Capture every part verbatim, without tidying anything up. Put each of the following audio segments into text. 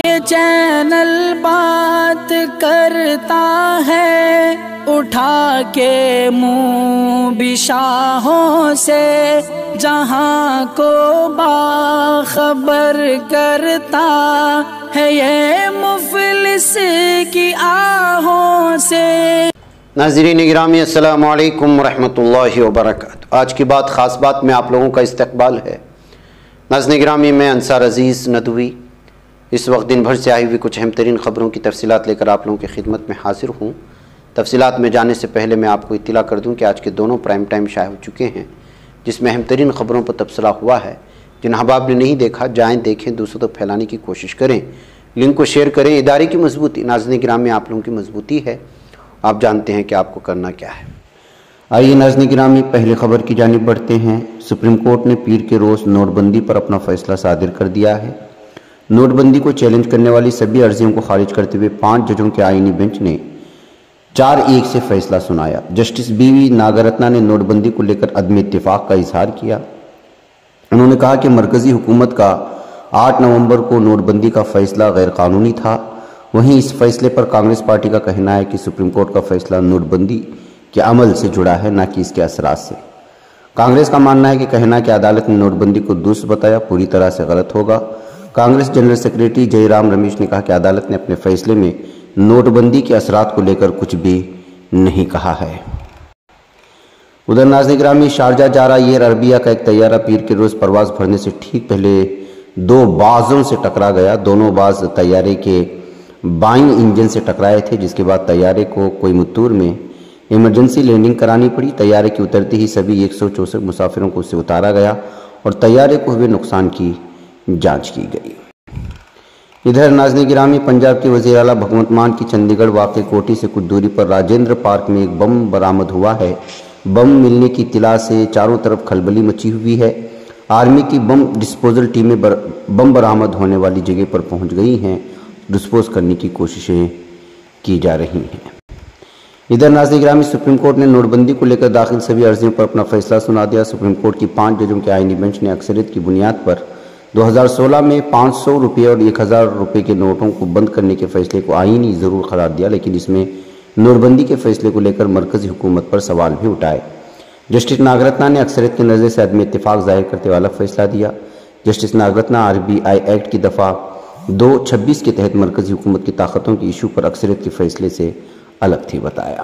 Channel بات کرتا ہے اٹھا کے منہ بشاہوں سے، جہاں کو باخبر کرتا ہے یہ مفلس کی آہوں سے۔ ناظرین گرامی السلام علیکم ورحمۃ اللہ وبرکاتہ۔ آج کی بات خاص بات میں آپ لوگوں کا استقبال ہے۔ ناظرین گرامی، میں انصار عزیز ندوی اس وقت دن بھر سے آئی ہوئی کچھ اہم ترین خبروں کی تفصیلات لے کر آپ لوگوں کی خدمت میں حاضر ہوں۔ تفصیلات میں جانے سے پہلے میں آپ کو اطلاع کر دوں کہ آج کے دونوں پرائم ٹائم شائع ہو چکے ہیں، جس میں اہم ترین خبروں پر تبصرہ ہوا ہے۔ جن احباب نے نہیں دیکھا جائیں دیکھیں، دوسروں تک پھیلانے کی کوشش کریں، لنک کو شیئر کریں۔ ادارے کی مضبوطی، ناظرین گرامی آپ لوگوں کی مضبوطی ہے، آپ جانتے ہیں کہ آپ کو کرنا کیا ہے۔ آئیے ناظرین گرامی پہلی خبر کی جانب بڑھتے ہیں۔ سپریم کورٹ نے پیر کے روز نوٹ بندی پر اپنا فیصلہ صادر کر دیا ہے۔ نوٹ بندی کو چیلنج کرنے والی سبھی عرضیوں کو خارج کرتے ہوئے پانچ ججوں کے آئینی بینچ نے چار ایک سے فیصلہ سنایا۔ جسٹس بی وی ناگرتنا نے نوٹ بندی کو لے کر عدم اتفاق کا اظہار کیا۔ انہوں نے کہا کہ مرکزی حکومت کا آٹھ نومبر کو نوٹ بندی کا فیصلہ غیر قانونی تھا۔ وہیں اس فیصلے پر کانگریس پارٹی کا کہنا ہے کہ سپریم کورٹ کا فیصلہ نوٹ بندی کے عمل سے جڑا ہے، نہ کہ اس کے اثرات سے۔ کانگریس کا ماننا ہے کہ کہنا کہ عدالت نے نوٹ بندی کو درست بتایا پوری طرح سے غلط ہوگا۔ Congress general secretary Jairam Ramesh نے کہا کہ عدالت نے اپنے فیصلے میں نوٹ بندی کے اثرات کو لے کر کچھ بھی نہیں کہا ہے۔ ادھر ناظرین گرامی، شارجہ جا رہا ایئر عربیہ کا ایک طیارہ پیر کے روز پرواز بھرنے سے ٹھیک پہلے دو بازوں سے ٹکرا گیا۔ دونوں باز طیارے کے بائیں انجن سے ٹکرائے تھے، جس کے بعد طیارے کو کوئی متور میں ایمرجنسی لینڈنگ کرانی پڑی۔ طیارے کے اترتے ہی سبھی ایک سو چونسٹھ مسافروں کو اس سے اتارا گیا اور طیارے کو ہوئے نقصان کی جانچ کی گئی۔ ادھر ناظرین گرامی، پنجاب کے وزیر اعلیٰ بھگونت مان کی چندی گڑھ واقع کوٹھی سے کچھ دوری پر راجندر پارک میں ایک بم برآمد ہوا ہے۔ بم ملنے کی اطلاع سے چاروں طرف کھلبلی مچی ہوئی ہے۔ آرمی کی بم ڈسپوزل ٹیمیں بم برآمد ہونے والی جگہ پر پہنچ گئی ہیں، ڈسپوز کرنے کی کوششیں کی جا رہی ہیں۔ ادھر ناظرین گرامی، سپریم کورٹ نے نوٹ بندی کو لے کر داخل سبھی عرضیوں پر اپنا فیصلہ سنا دیا۔ سپریم کورٹ کی پانچ ججوں کے آئینی بینچ نے اکثریت کی بنیاد پر دو ہزار سولہ میں پانچ سو روپے اور ایک ہزار روپے کے نوٹوں کو بند کرنے کے فیصلے کو آئینی ضرور قرار دیا، لیکن اس میں نوٹ بندی کے فیصلے کو لے کر مرکزی حکومت پر سوال بھی اٹھائے۔ جسٹس ناگرتنا نے اکثریت کے نظر سے عدم اتفاق ظاہر کرتے ہوئے الگ فیصلہ دیا۔ Justice Nagarathna R B I Act کی دفعہ دو چھبیس کے تحت مرکزی حکومت کی طاقتوں کی ایشو پر اکثریت کے فیصلے سے الگ تھی بتایا۔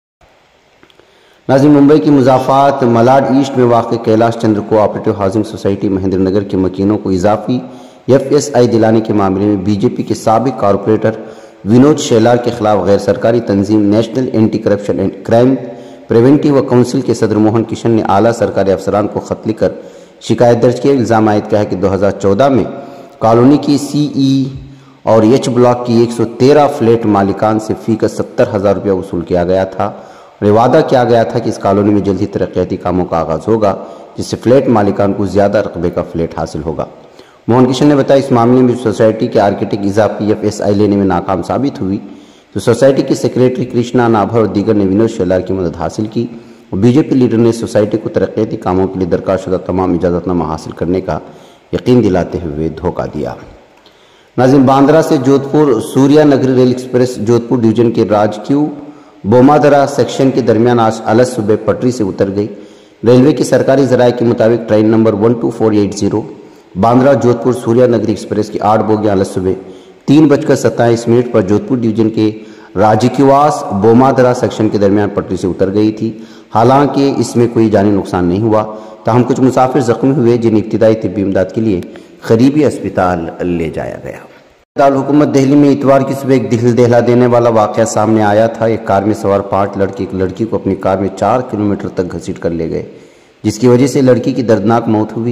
ناظرین، ممبئی کی مضافات ملاڈ ایسٹ میں واقع Kailash Chandra cooperative housing society Mahendra Nagar کے مکینوں کو اضافی ایف ایس آئی دلانے کے معاملے میں بی جے پی کے سابق کارپوریٹر ونود شیلار کے خلاف غیر سرکاری تنظیم National Anti Corruption and Crime Preventive Council کے صدر موہن کشن نے اعلیٰ سرکاری افسران کو خط لکھ کر شکایت درج کی۔ الزام عائد کیا ہے کہ دو ہزار چودہ میں کالونی کی سی ای اور ایچ بلاک کی ایک سو تیرہ فلیٹ مالکان سے فی کا ستر ہزار روپیہ وصول کیا گیا تھا اور یہ وعدہ کیا گیا تھا کہ اس کالونی میں جلد ہی ترقیاتی کاموں کا آغاز ہوگا، جس سے فلیٹ مالکان کو زیادہ رقبے کا فلیٹ حاصل ہوگا۔ موہن کشن نے بتایا اس معاملے میں سوسائٹی کے آرکیٹیکٹ اضافی ایف ایس آئی لینے میں ناکام ثابت ہوئی تو سوسائٹی کے سیکریٹری کرشنا نابھا اور دیگر نے ونود شیلار کی مدد حاصل کی اور بی جے پی لیڈر نے سوسائٹی کو ترقیاتی کاموں کے لیے درکار شدہ تمام اجازت نامہ حاصل کرنے کا یقین دلاتے ہوئے دھوکہ دیا۔ ناظرین، باندرا سے جودھپور سوریا نگری ریل ایکسپریس جودھپور ڈویژن کے راجکیو بومادرا سیکشن کے درمیان آج الگ صبح پٹری سے اتر گئی۔ ریلوے کی سرکاری ذرائع کے مطابق train number one two four eight zero Bandra Jodhpur Suryanagari express کی آٹھ بوگیاں الگ صبح تین بج کر ستائیس منٹ پر جودھپور ڈویژن کے راجکیواس بومادرا سیکشن کے درمیان پٹری سے اتر گئی تھی۔ حالانکہ اس میں کوئی جانی نقصان نہیں ہوا، تاہم کچھ مسافر زخمی ہوئے جنہیں ابتدائی طبی امداد کے لیے قریبی اسپتال لے جایا گیا۔ دارالحکومت دہلی میں اتوار کی صبح ایک دل دہلا دینے والا واقعہ سامنے آیا تھا۔ ایک کار میں سوار پانچ لڑکے ایک لڑکی کو اپنی کار میں چار کلومیٹر تک گھسیٹ کر لے گئے، جس کی وجہ سے لڑکی کی دردناک موت ہوئی۔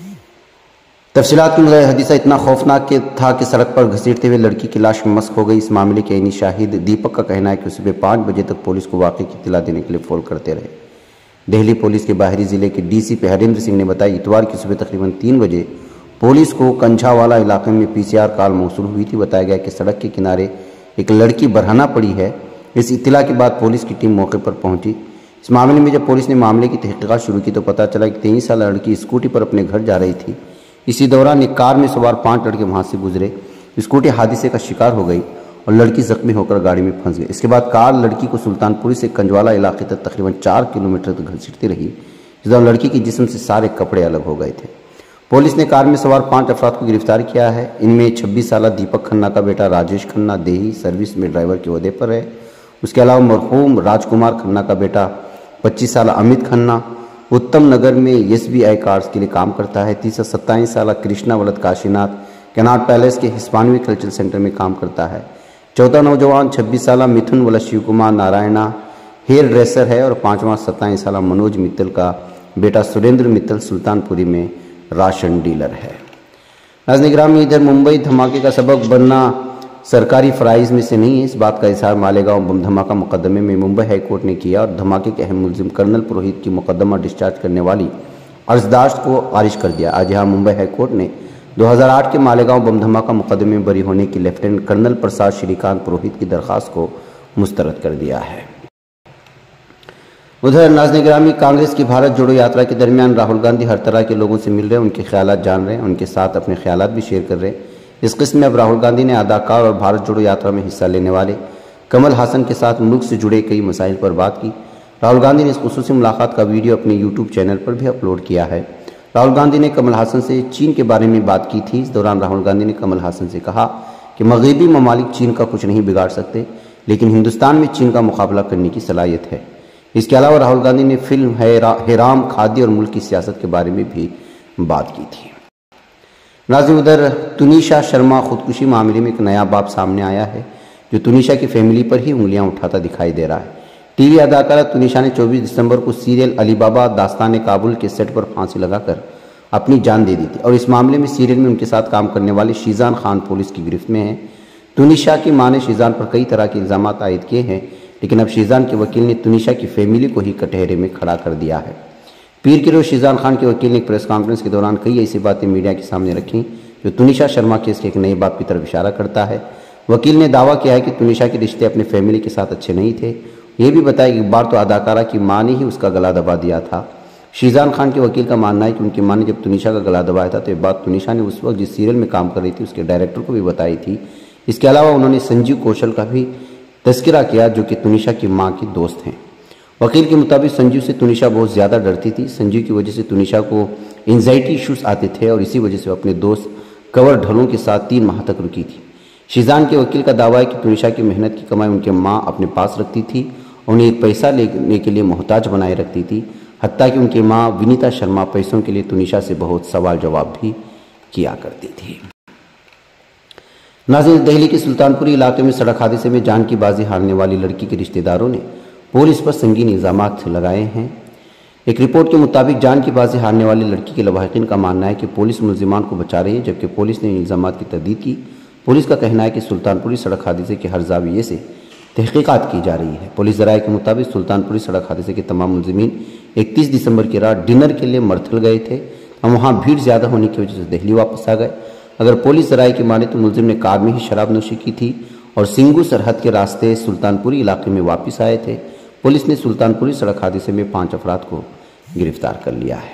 تفصیلات کے مطابق حادثہ اتنا خوفناک تھا کہ سڑک پر گھسیٹتے ہوئے لڑکی کی لاش مسک ہو گئی۔ اس معاملے کے عینی شاہد دیپک کا کہنا ہے کہ صبح پانچ بجے تک پولیس کو واقعے کی اطلاع دینے کے لیے فون کرتے رہے۔ دہلی پولیس کے باہری ضلع کے ڈی سی پی ہریندر سنگھ نے بتایا اتوار کی صبح تقریباً تین بجے پولیس کو کنجھا والا علاقے میں پی سی آر کال موصول ہوئی تھی۔ بتایا گیا کہ سڑک کے کنارے ایک لڑکی برہنہ پڑی ہے۔ اس اطلاع کے بعد پولیس کی ٹیم موقع پر پہنچی۔ اس معاملے میں جب پولیس نے معاملے کی تحقیقات شروع کی تو پتہ چلا کہ تیئیس سالہ لڑکی اسکوٹی پر اپنے گھر جا رہی تھی۔ اسی دوران ایک کار میں سوار پانچ لڑکے وہاں سے گزرے۔ اسکوٹی حادثے کا شکار ہو گئی اور لڑکی زخمی ہو کر گاڑی میں پھنس گئی۔ اس کے بعد کار لڑکی کو سلطان پوری سے کنجوالا علاقے تک تقریباً چار کلومیٹر تک گھسیٹتی رہی، جس دوران لڑکی کے جسم سے سارے کپڑے الگ ہو گئے تھے۔ پولیس نے کار میں سوار پانچ افراد کو گرفتار کیا ہے۔ ان میں چھبیس سالہ دیپک کھنہ کا بیٹا راجیش کھنہ دیہی سروس میں ڈرائیور کے عہدے پر ہے۔ اس کے علاوہ مرحوم راج کمار کھنہ کا بیٹا پچیس سالہ امت کھنہ اتم نگر میں ایس بی آئی کارز کے لیے کام کرتا ہے۔ تیسرا ستائیس سالہ کرشنا ولد کاشی ناتھ کیناٹ پیلیس کے ہسپانوی کلچرل سینٹر میں کام کرتا ہے۔ چوتھا نوجوان چھبیس سالہ متھن ولد شیو کمار نارائنہ ہیئر ڈریسر ہے، اور پانچواں ستائیس سالہ منوج متل کا بیٹا سریندر متل سلطان پوری میں راشن ڈیلر ہے۔ ناظرین گرامی، ادھر ممبئی دھماکے کا سبب بننا سرکاری فرائض میں سے نہیں ہے۔ اس بات کا اظہار مالیگاؤں بم دھماکہ مقدمے میں ممبئی ہائی کورٹ نے کیا اور دھماکے کے اہم ملزم کرنل پروہت کی مقدمہ ڈسچارج کرنے والی عرضداشت کو خارج کر دیا۔ آج یہاں ممبئی ہائی کورٹ نے دو ہزار آٹھ کے مالیگاؤں بم دھماکہ مقدمے میں بری ہونے کی لیفٹیننٹ کرنل پرساد شری کانت پروہت کی درخواست کو مسترد کر دیا ہے۔ ادھر ناظرین گرامی، کانگریس کی بھارت جوڑو یاترا کے درمیان راہل گاندھی ہر طرح کے لوگوں سے مل رہے ہیں، ان کے خیالات جان رہے ہیں، ان کے ساتھ اپنے خیالات بھی شیئر کر رہے ہیں۔ اس قسم میں اب راہل گاندھی نے اداکار اور بھارت جوڑو یاترا میں حصہ لینے والے کمل ہاسن کے ساتھ ملک سے جڑے کئی مسائل پر بات کی۔ راہل گاندھی نے اس خصوصی ملاقات کا ویڈیو اپنے یوٹیوب چینل پر بھی اپلوڈ کیا ہے۔ راہل گاندھی نے کمل ہاسن سے چین کے بارے میں بات کی تھی۔ اس دوران راہل گاندھی نے کمل ہاسن سے کہا کہ مغربی ممالک چین کا کچھ نہیں بگاڑ سکتے، لیکن ہندوستان میں چین کا مقابلہ کرنے کی صلاحیت ہے۔ اس کے علاوہ راہل گاندھی نے فلم ہیرام کھادی اور ملک کی سیاست کے بارے میں بھی بات کی تھی۔ ناظرین، ادھر تنیشا شرما خودکشی معاملے میں ایک نیا باب سامنے آیا ہے، جو تنیشا کی فیملی پر ہی انگلیاں اٹھاتا دکھائی دے رہا ہے۔ ٹی وی اداکارہ تنیشا نے چوبیس دسمبر کو سیریل علی بابا داستان کابل کے سیٹ پر پھانسی لگا کر اپنی جان دے دی تھی، اور اس معاملے میں سیریل میں ان کے ساتھ کام کرنے والے شیزان خان پولیس کی گرفت میں ہیں۔ تنیشا کی ماں نے شیزان پر کئی طرح کے الزامات عائد کیے ہیں، لیکن اب شیزان کے وکیل نے تنیشا کی فیملی کو ہی کٹہرے میں کھڑا کر دیا ہے۔ پیر کے روز شیزان خان کے وکیل نے ایک پریس کانفرنس کے دوران کئی ایسی باتیں میڈیا کے سامنے رکھیں جو تنیشا شرما کیس کے ایک نئے باب کی طرف اشارہ کرتا ہے۔ وکیل نے دعویٰ کیا ہے کہ تنیشا کے رشتے اپنے فیملی کے ساتھ اچھے نہیں تھے۔ یہ بھی بتایا کہ ایک بار تو اداکارہ کی ماں نے ہی اس کا گلا دبا دیا تھا۔ شیزان خان کے وکیل کا ماننا ہے کہ ان کی ماں نے جب تنیشا کا گلا دبایا تھا تو یہ بات تنیشا نے اس وقت جس سیریل میں کام کر رہی تھی اس کے ڈائریکٹر کو بھی بتائی تھی۔ اس کے علاوہ انہوں نے سنجیو کوشل کا بھی تذکرہ کیا، جو کہ تنیشا کی ماں کی دوست ہیں۔ وکیل کے مطابق سنجیو سے تنیشا بہت زیادہ ڈرتی تھی۔ سنجیو کی وجہ سے تنیشا کو انزائٹی ایشوز آتے تھے، اور اسی وجہ سے وہ اپنے دوست کور ڈھلوں کے ساتھ تین ماہ تک رکی تھی۔ شیزان کے وکیل کا دعویٰ ہے کہ تنیشا کی محنت کی کمائی ان کے ماں اپنے پاس رکھتی تھی، اور انہیں ایک پیسہ لینے کے لیے محتاج بنائے رکھتی تھی، حتیٰ کہ ان کی ماں ونیتا شرما پیسوں کے لیے تنیشا سے بہت سوال جواب بھی کیا کرتی تھی۔ ناظرین، دہلی کے سلطان پوری علاقے میں سڑک حادثے میں جان کی بازی ہارنے والی لڑکی کے رشتہ داروں نے پولیس پر سنگین الزامات لگائے ہیں۔ ایک رپورٹ کے مطابق جان کی بازی ہارنے والی لڑکی کے لواحقین کا ماننا ہے کہ پولیس ملزمان کو بچا رہی ہے، جبکہ پولیس نے ان الزامات کی تردید کی۔ پولیس کا کہنا ہے کہ سلطان پوری سڑک حادثے کے ہر زاویے سے تحقیقات کی جا رہی ہے۔ پولیس ذرائع کے مطابق سلطان پوری سڑک حادثے کے تمام ملزمین اکتیس دسمبر کی رات ڈنر کے لیے مرتھل گئے تھے، اور وہاں بھیڑ زیادہ ہونے کی وجہ سے دہلی واپس آ گئے۔ اگر پولیس ذرائع کی مانے تو ملزم نے کار میں ہی شراب نوشی کی تھی اور سنگھو سرحد کے راستے سلطان پوری علاقے میں واپس آئے تھے۔ پولیس نے سلطان پوری سڑک حادثے میں پانچ افراد کو گرفتار کر لیا ہے۔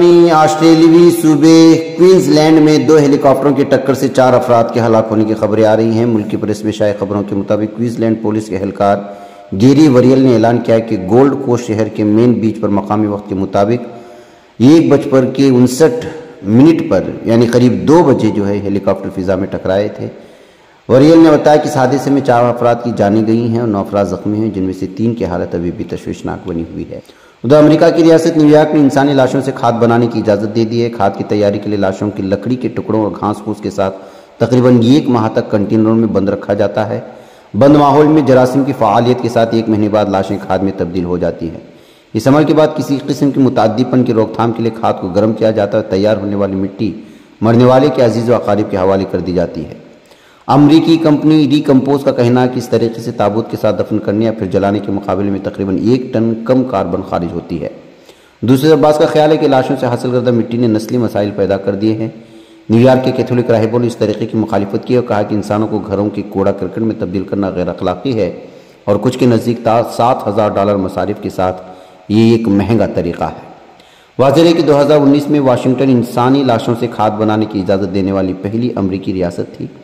آسٹریلوی صوبے کوئنز لینڈ میں دو ہیلی کاپٹروں کی ٹکر سے چار افراد کے ہلاک ہونے کی خبریں آ رہی ہیں۔ ملکی پریس میں شائع خبروں کے مطابق کوئنز لینڈ پولیس کے اہلکار گیری وریل نے اعلان کیا کہ گولڈ کوسٹ شہر کے مین بیچ پر مقامی وقت کے مطابق ایک بج پر کے انسٹھ منٹ پر یعنی قریب دو بجے جو ہے ہیلی کاپٹر فضا میں ٹکرائے تھے۔ وریل نے بتایا کہ اس حادثے میں چار افراد کی جانیں گئی ہیں اور نو افراد زخمی ہیں، جن میں سے تین کی حالت ابھی بھی تشویشناک بنی ہوئی ہے۔ ادھر امریکہ کی ریاست نیو یارک نے انسانی لاشوں سے کھاد بنانے کی اجازت دے دی ہے۔ کھاد کی تیاری کے لیے لاشوں کی لکڑی کے ٹکڑوں اور گھاس پھوس کے ساتھ تقریباً ایک ماہ تک کنٹینروں میں بند رکھا جاتا ہے۔ بند ماحول میں جراثیم کی فعالیت کے ساتھ ایک مہینے بعد لاشیں کھاد میں تبدیل ہو جاتی ہیں۔ اس عمل کے بعد کسی قسم کی متعدی پن کی روک تھام کے لیے کھاد کو گرم کیا جاتا ہے اور تیار ہونے والی مٹی مرنے والے کے عزیز و اقارب کے حوالے کر دی جاتی ہے۔ امریکی کمپنی ری کمپوز کا کہنا ہے کہ اس طریقے سے تابوت کے ساتھ دفن کرنے یا پھر جلانے کے مقابلے میں تقریباً ایک ٹن کم کاربن خارج ہوتی ہے۔ دوسرے بعض کا خیال ہے کہ لاشوں سے حاصل کردہ مٹی نے نسلی مسائل پیدا کر دیے ہیں۔ نیو یارک کے کیتھولک راہبوں نے اس طریقے کی مخالفت کی اور کہا کہ انسانوں کو گھروں کے کوڑا کرکٹ میں تبدیل کرنا غیر اخلاقی ہے، اور کچھ کے نزدیک سات ہزار ڈالر مصارف کے ساتھ یہ ایک مہنگا طریقہ ہے۔ واضح ہے کہ دو ہزار انیس میں واشنگٹن انسانی لاشوں سے کھاد بنانے کی اجازت دینے والی پہلی امریکی ریاست تھی۔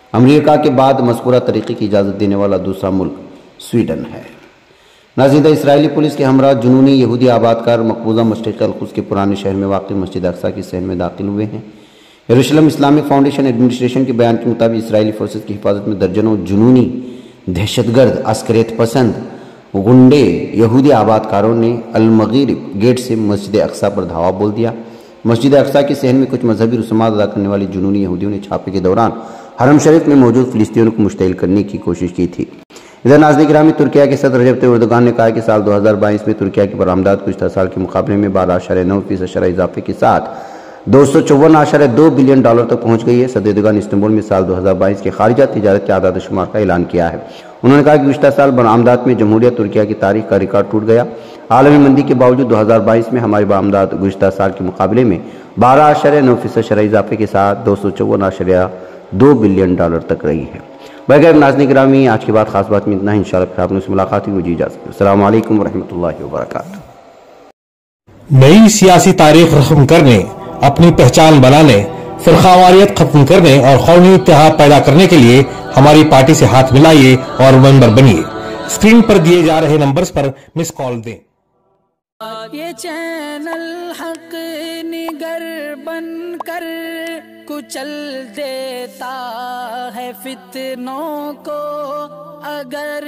امریکہ کے بعد مذکورہ طریقے کی اجازت دینے والا دوسرا ملک سویڈن ہے۔ ناظرین، اسرائیلی پولیس کے ہمراہ جنونی یہودی آباد کار مقبوضہ مشرق القدس کے پرانے شہر میں واقع مسجد اقصیٰ کی صحن میں داخل ہوئے ہیں۔ یروشلم اسلامک فاؤنڈیشن ایڈمنسٹریشن کے بیان کے مطابق اسرائیلی فورسز کی حفاظت میں درجنوں جنونی دہشت گرد عسکریت پسند غنڈے یہودی آباد کاروں نے المغرب گیٹ سے مسجد اقصیٰ پر دھاوا بول دیا۔ مسجد اقصیٰ کی صحن میں کچھ مذہبی رسومات ادا کرنے والی جنونی یہودیوں نے چھاپے کے دوران حرم شریف میں موجود فلسطینیوں کو مشتعل کرنے کی کوشش کی تھی۔ ادھر ناظرین گرامی، ترکیہ کے صدر رجب طیب اردوغان نے کہا کہ سال دو ہزار بائیس میں ترکیہ کی برآمدات گزشتہ سال کے مقابلے میں بارہ اشاریہ نو فیصد شرح اضافے کے ساتھ دو سو چون اشاریہ دو بلین ڈالر تک پہنچ گئی ہے۔ صدر اردوغان نے استنبول میں سال دو ہزار بائیس کے خارجہ تجارت کے اعداد و شمار کا اعلان کیا ہے۔ انہوں نے کہا کہ گزشتہ سال برآمدات میں جمہوریہ ترکیہ کی تاریخ کا ریکارڈ ٹوٹ گیا۔ عالمی مندی کے باوجود دو ہزار بائیس میں ہماری برآمدات گزشتہ سال کے مقابلے میں بارہ اشاریہ نو فیصد شرح اضافے کے ساتھ دو سو چون اشاریہ دو بلین ڈالر تک رہی ہے۔ بغیر ناظرین گرامی، آج کے بعد خاص بات میں اتنا ہی۔ انشاءاللہ پھر آپ نے سے ملاقات ہوگی۔ اجازت۔ السلام علیکم ورحمۃ اللہ وبرکاتہ۔ نئی سیاسی تاریخ رقم کرنے، اپنی پہچان بنانے، فرقہ ختم کرنے اور قومی اتحاد پیدا کرنے کے لیے ہماری پارٹی سے ہاتھ ملائیے اور ممبر بنیے۔ اسکرین پر دیے جا رہے نمبرز پر مس کال دیں۔ یہ چینل حق نگر بن کر کچل دیتا ہے فتنوں کو، اگر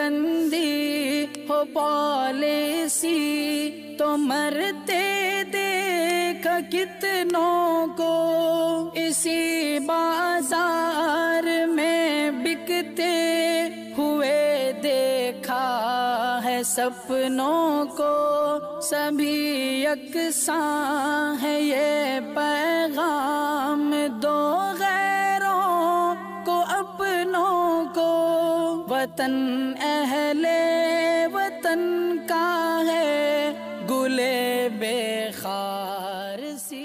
گندی ہو پالیسی تو مرتے دیکھ کتنوں کو، اسی بازار میں بکتے ہوئے دیکھا ہے سپنوں کو، سبھی یکساں ہے یہ پیغام دو غیروں کو اپنوں کو، وطن اہل وطن کا ہے گلے بے خار سی۔